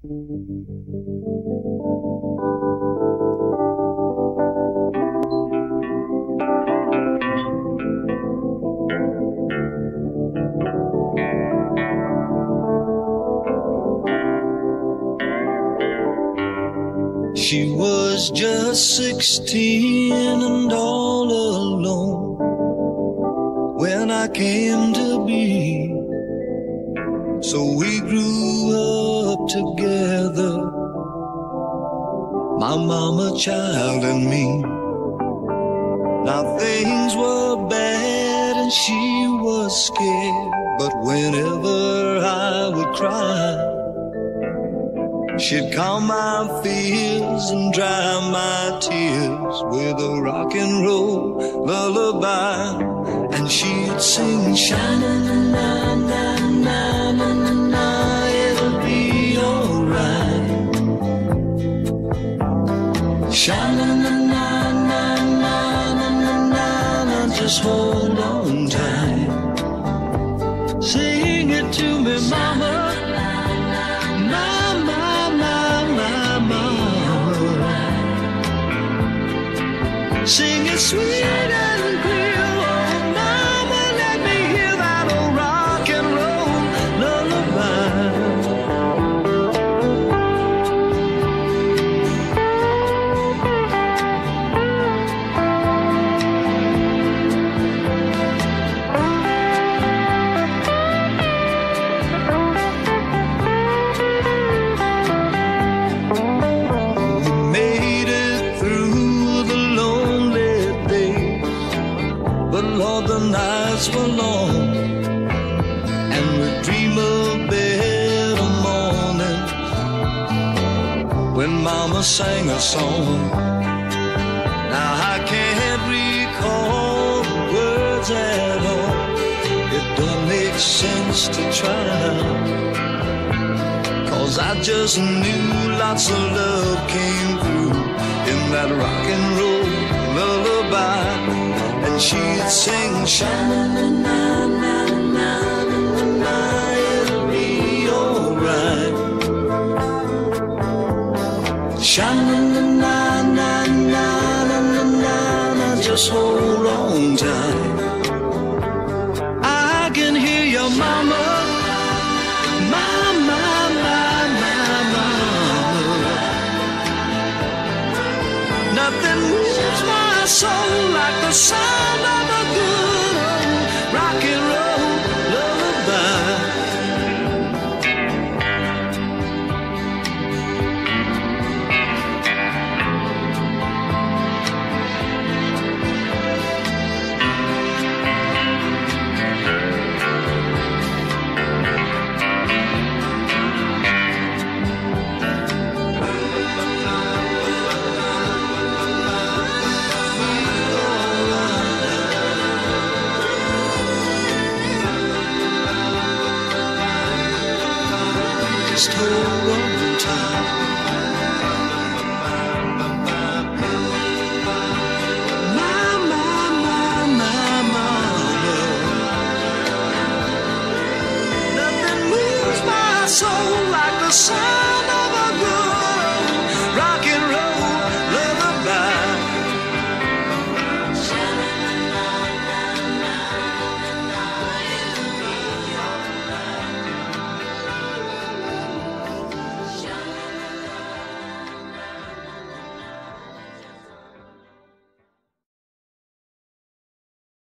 She was just 16 and all alone when I came to be. So we grew up together, my mama, child, and me. Now things were bad and she was scared, but whenever I would cry, she'd calm my fears and dry my tears with a rock and roll lullaby. And she'd sing, sha-na-na-na-na-na-na-na, it'll be alright. Sha-na-na-na-na-na-na-na, just hold on tight. Sing it to me, mama. Sing it sweet and clear, oh mama, let me hear that old rock and roll lullaby. We made it through the lonely days, but Lord, the nights were long, and we'd dream of better mornings when mama sang a song. Now I can't recall the words at all, it don't make sense to try, 'cause I just knew lots of love came through in that rock and roll lullaby. And she'd sing, sha-na-na-na-na-na-na-na, it'll be alright. Sha-na-na-na-na-na-na-na, just hold on tight. I can hear your mama, mama, mama, mama. Nothing moves my soul like the sound of a good old rock and roll lullaby. Just hold on tight.